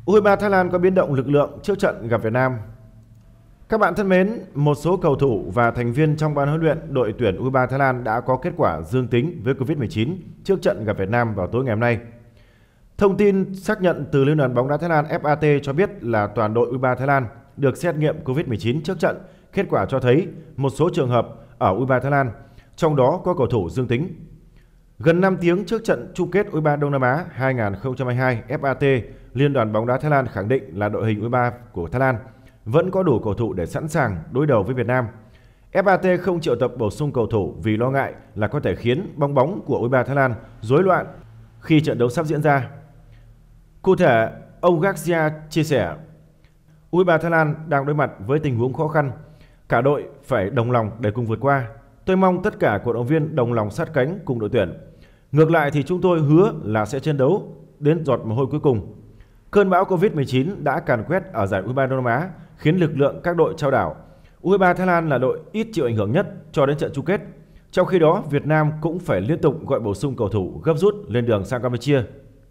U23 Thái Lan có biến động lực lượng trước trận gặp Việt Nam. Các bạn thân mến, một số cầu thủ và thành viên trong ban huấn luyện đội tuyển U23 Thái Lan đã có kết quả dương tính với Covid-19 trước trận gặp Việt Nam vào tối ngày hôm nay. Thông tin xác nhận từ Liên đoàn bóng đá Thái Lan FAT cho biết là toàn đội U23 Thái Lan được xét nghiệm Covid-19 trước trận. Kết quả cho thấy một số trường hợp ở U23 Thái Lan, trong đó có cầu thủ dương tính. Gần 5 tiếng trước trận chung kết U23 Đông Nam Á 2022, FAT, Liên đoàn bóng đá Thái Lan khẳng định là đội hình U23 của Thái Lan vẫn có đủ cầu thủ để sẵn sàng đối đầu với Việt Nam. FAT không triệu tập bổ sung cầu thủ vì lo ngại là có thể khiến bong bóng của U23 Thái Lan rối loạn khi trận đấu sắp diễn ra. Cụ thể, ông Garcia chia sẻ, U23 Thái Lan đang đối mặt với tình huống khó khăn. Cả đội phải đồng lòng để cùng vượt qua. Tôi mong tất cả cổ động viên đồng lòng sát cánh cùng đội tuyển. Ngược lại thì chúng tôi hứa là sẽ chiến đấu đến giọt mồ hôi cuối cùng. Cơn bão Covid-19 đã càn quét ở giải U23 Đông Nam Á, khiến lực lượng các đội chao đảo. U23 Thái Lan là đội ít chịu ảnh hưởng nhất cho đến trận chung kết. Trong khi đó, Việt Nam cũng phải liên tục gọi bổ sung cầu thủ gấp rút lên đường sang Campuchia.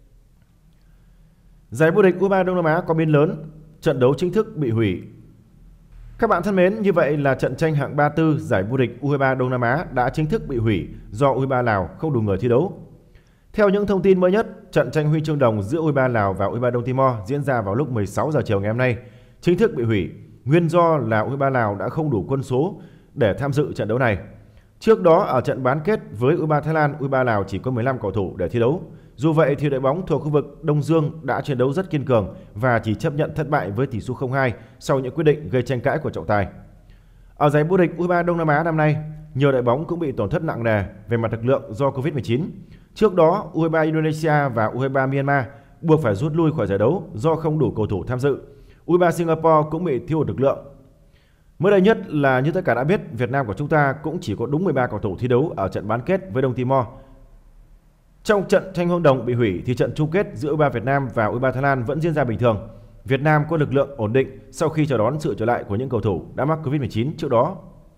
Giải vô địch U23 Đông Nam Á có biến lớn, trận đấu chính thức bị hủy. Các bạn thân mến, như vậy là trận tranh hạng 34 giải vô địch U23 Đông Nam Á đã chính thức bị hủy do U23 Lào không đủ người thi đấu. Theo những thông tin mới nhất, trận tranh huy chương đồng giữa U23 Lào và U23 Đông Timor diễn ra vào lúc 16 giờ chiều ngày hôm nay chính thức bị hủy. Nguyên do là U23 Lào đã không đủ quân số để tham dự trận đấu này. Trước đó ở trận bán kết với U23 Thái Lan, U23 Lào chỉ có 15 cầu thủ để thi đấu. Dù vậy thì đội bóng thuộc khu vực Đông Dương đã chiến đấu rất kiên cường và chỉ chấp nhận thất bại với tỷ số 0-2 sau những quyết định gây tranh cãi của trọng tài. Ở giải vô địch U23 Đông Nam Á năm nay, nhiều đội bóng cũng bị tổn thất nặng nề về mặt lực lượng do Covid-19. Trước đó, U23 Indonesia và U23 Myanmar buộc phải rút lui khỏi giải đấu do không đủ cầu thủ tham dự. U23 Singapore cũng bị thiếu hụt lực lượng. Mới đây nhất là như tất cả đã biết, Việt Nam của chúng ta cũng chỉ có đúng 13 cầu thủ thi đấu ở trận bán kết với Đông Timor. Trong trận tranh hôn đồng bị hủy thì trận chung kết giữa U23 Việt Nam và U23 Thái Lan vẫn diễn ra bình thường. Việt Nam có lực lượng ổn định sau khi chào đón sự trở lại của những cầu thủ đã mắc Covid-19 trước đó.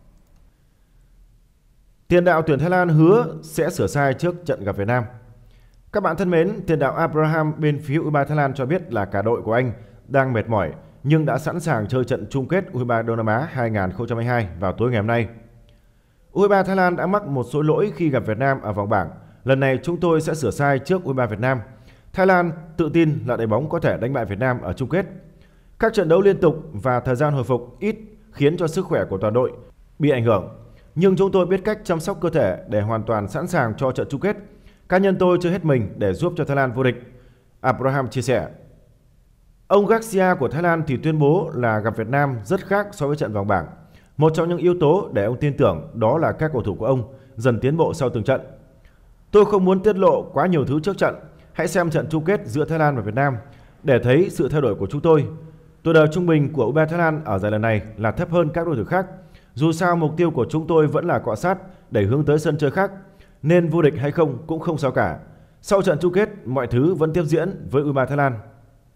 Tiền đạo tuyển Thái Lan hứa sẽ sửa sai trước trận gặp Việt Nam. Các bạn thân mến, tiền đạo Abraham bên phía U23 Thái Lan cho biết là cả đội của anh đang mệt mỏi nhưng đã sẵn sàng chơi trận chung kết U23 Đông Nam Á 2022 vào tối ngày hôm nay. U23 Thái Lan đã mắc một số lỗi khi gặp Việt Nam ở vòng bảng. Lần này chúng tôi sẽ sửa sai trước U23 Việt Nam. Thái Lan tự tin là đội bóng có thể đánh bại Việt Nam ở chung kết. Các trận đấu liên tục và thời gian hồi phục ít khiến cho sức khỏe của toàn đội bị ảnh hưởng. Nhưng chúng tôi biết cách chăm sóc cơ thể để hoàn toàn sẵn sàng cho trận chung kết. Cá nhân tôi chơi hết mình để giúp cho Thái Lan vô địch, Abraham chia sẻ. Ông Garcia của Thái Lan thì tuyên bố là gặp Việt Nam rất khác so với trận vòng bảng. Một trong những yếu tố để ông tin tưởng đó là các cầu thủ của ông dần tiến bộ sau từng trận. Tôi không muốn tiết lộ quá nhiều thứ trước trận. Hãy xem trận chung kết giữa Thái Lan và Việt Nam để thấy sự thay đổi của chúng tôi. Tuổi đời trung bình của U23 Thái Lan ở giải lần này là thấp hơn các đối thủ khác. Dù sao mục tiêu của chúng tôi vẫn là cọ sát để hướng tới sân chơi khác, nên vô địch hay không cũng không sao cả. Sau trận chung kết, mọi thứ vẫn tiếp diễn với U23 Thái Lan.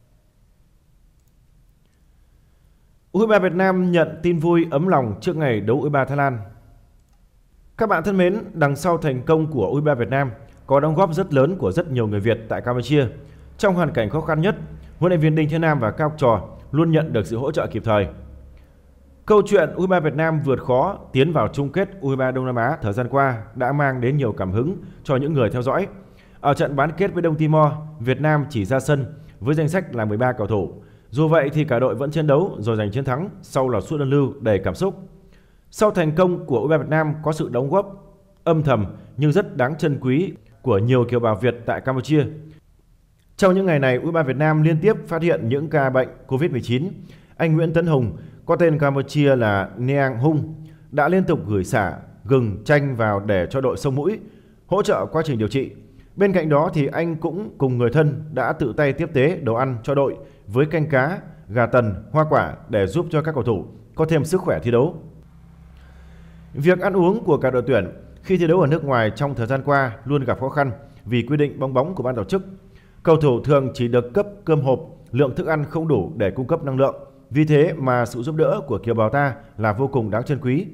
U23 Việt Nam nhận tin vui ấm lòng trước ngày đấu U23 Thái Lan. Các bạn thân mến, đằng sau thành công của U23 Việt Nam có đóng góp rất lớn của rất nhiều người Việt tại Campuchia. Trong hoàn cảnh khó khăn nhất, huấn luyện viên Đinh Thế Nam và các học trò luôn nhận được sự hỗ trợ kịp thời. Câu chuyện U23 Việt Nam vượt khó tiến vào chung kết U23 Đông Nam Á thời gian qua đã mang đến nhiều cảm hứng cho những người theo dõi. Ở trận bán kết với Đông Timor, Việt Nam chỉ ra sân với danh sách là 13 cầu thủ. Dù vậy thì cả đội vẫn chiến đấu rồi giành chiến thắng sau loạt sút đơn lưu đầy cảm xúc. Sau thành công của U23 Việt Nam có sự đóng góp âm thầm nhưng rất đáng trân quý của nhiều kiều bào Việt tại Campuchia. Trong những ngày này, U23 Việt Nam liên tiếp phát hiện những ca bệnh Covid-19. Anh Nguyễn Tấn Hùng, có tên Campuchia là Neang Hung, đã liên tục gửi xả, gừng, chanh vào để cho đội xông mũi, hỗ trợ quá trình điều trị. Bên cạnh đó thì anh cũng cùng người thân đã tự tay tiếp tế đồ ăn cho đội với canh cá, gà tần, hoa quả để giúp cho các cầu thủ có thêm sức khỏe thi đấu. Việc ăn uống của cả đội tuyển khi thi đấu ở nước ngoài trong thời gian qua luôn gặp khó khăn vì quy định bong bóng của ban tổ chức. Cầu thủ thường chỉ được cấp cơm hộp, lượng thức ăn không đủ để cung cấp năng lượng. Vì thế mà sự giúp đỡ của kiều bào ta là vô cùng đáng trân quý.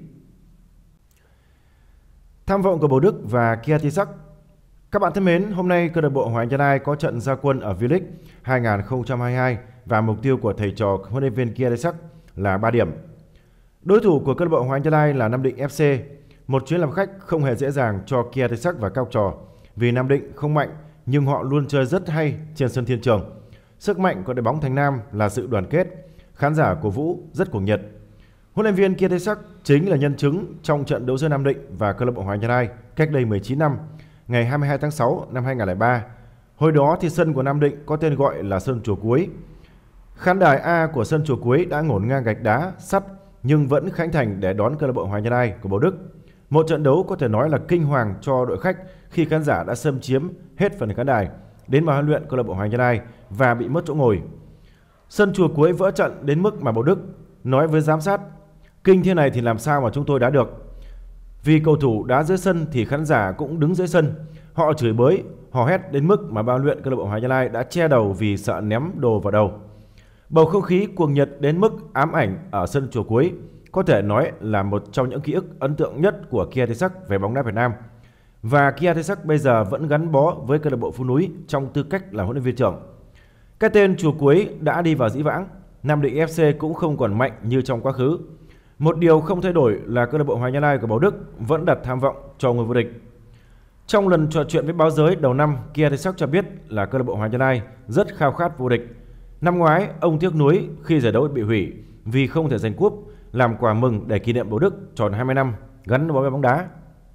Tham vọng của Bầu Đức và Kiatisak. Các bạn thân mến, hôm nay câu lạc bộ Hoàng Anh Gia Lai có trận ra quân ở V-League 2022 và mục tiêu của thầy trò huấn luyện viên Kia Tae-sắc là 3 điểm. Đối thủ của câu lạc bộ Hoàng Anh Gia Lai là Nam Định FC. Một chuyến làm khách không hề dễ dàng cho Kia Tae-sắc và các học trò, vì Nam Định không mạnh nhưng họ luôn chơi rất hay trên sân Thiên Trường. Sức mạnh của đội bóng Thành Nam là sự đoàn kết, khán giả cổ vũ rất cuồng nhiệt. Huấn luyện viên Kia Tae-sắc chính là nhân chứng trong trận đấu giữa Nam Định và câu lạc bộ Hoàng Anh Gia Lai cách đây 19 năm, ngày 22 tháng 6 năm 2003. Hồi đó thì sân của Nam Định có tên gọi là sân Chùa Cuối. Khán đài A của sân Chùa Cuối đã ngổn ngang gạch đá, sắt nhưng vẫn khánh thành để đón câu lạc bộ Hoàng Anh Gia Lai của Bảo Đức. Một trận đấu có thể nói là kinh hoàng cho đội khách khi khán giả đã xâm chiếm hết phần khán đài đến bàn huấn luyện câu lạc bộ Hoàng Anh Gia Lai và bị mất chỗ ngồi. Sân Chùa Cuối vỡ trận đến mức mà Bảo Đức nói với giám sát: kinh thế này thì làm sao mà chúng tôi đá được. Vì cầu thủ đá dưới sân thì khán giả cũng đứng dưới sân. Họ chửi bới, hò hét đến mức mà ban huấn luyện câu lạc bộ Hoàng Anh Gia Lai đã che đầu vì sợ ném đồ vào đầu. Bầu không khí cuồng nhiệt đến mức ám ảnh ở sân Chùa Cuối có thể nói là một trong những ký ức ấn tượng nhất của Kia Tae-sắc về bóng đá Việt Nam. Và Kia Tae-sắc bây giờ vẫn gắn bó với câu lạc bộ Phú Núi trong tư cách là huấn luyện viên trưởng. Cái tên Chùa Cuối đã đi vào dĩ vãng. Nam Định FC cũng không còn mạnh như trong quá khứ. Một điều không thay đổi là câu lạc bộ Hoàng Anh Gia Lai của Bảo Đức vẫn đặt tham vọng cho ngôi vô địch. Trong lần trò chuyện với báo giới đầu năm, Kia Tae-sắc cho biết là câu lạc bộ Hoàng Anh Gia Lai rất khao khát vô địch. Năm ngoái, ông tiếc nuối khi giải đấu bị hủy vì không thể giành cúp, làm quà mừng để kỷ niệm Bảo Đức tròn 20 năm gắn bó với bóng đá.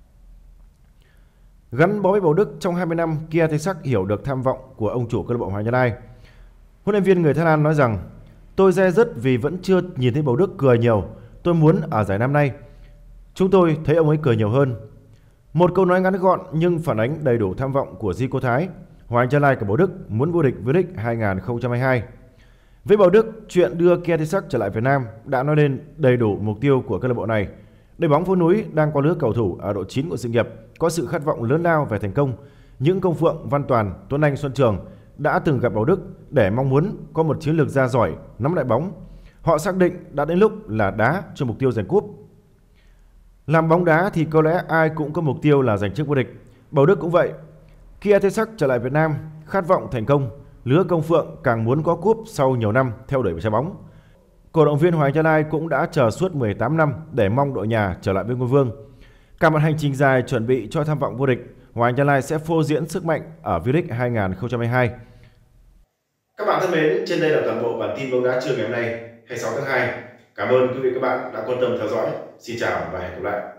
Gắn bó với Bảo Đức trong 20 năm, Kia Tae-sắc hiểu được tham vọng của ông chủ câu lạc bộ Hoàng Anh Gia Lai. Huấn luyện viên người Thái Lan nói rằng: tôi dè dứt vì vẫn chưa nhìn thấy Bảo Đức cười nhiều. Tôi muốn ở giải năm nay chúng tôi thấy ông ấy cười nhiều hơn. Một câu nói ngắn gọn nhưng phản ánh đầy đủ tham vọng của Zico Thái. Hoàng Anh Gia Lai của Bảo Đức muốn vô địch V-League 2022. Với Bảo Đức, chuyện đưa Kia Tae-sắc trở lại Việt Nam đã nói lên đầy đủ mục tiêu của câu lạc bộ này. Đội bóng Phố Núi đang có lứa cầu thủ ở độ chín của sự nghiệp, có sự khát vọng lớn lao về thành công. Những Công Phượng, Văn Toàn, Tuấn Anh, Xuân Trường đã từng gặp Bảo Đức để mong muốn có một chiến lược ra giỏi, nắm lại bóng. Họ xác định đã đến lúc là đá cho mục tiêu giành cúp. Làm bóng đá thì có lẽ ai cũng có mục tiêu là giành chức vô địch. Bảo Đức cũng vậy. Kia Tae-sắc trở lại Việt Nam, khát vọng thành công. Lứa Công Phượng càng muốn có cúp sau nhiều năm theo đuổi trái bóng. Cổ động viên Hoàng Anh Gia Lai cũng đã chờ suốt 18 năm để mong đội nhà trở lại với ngôi vương. Cả một hành trình dài chuẩn bị cho tham vọng vô địch, Hoàng Anh Gia Lai sẽ phô diễn sức mạnh ở V-League 2022. Các bạn thân mến, trên đây là toàn bộ bản tin bóng đá trưa ngày hôm nay, 26 tháng 2. Cảm ơn quý vị và các bạn đã quan tâm theo dõi. Xin chào và hẹn gặp lại.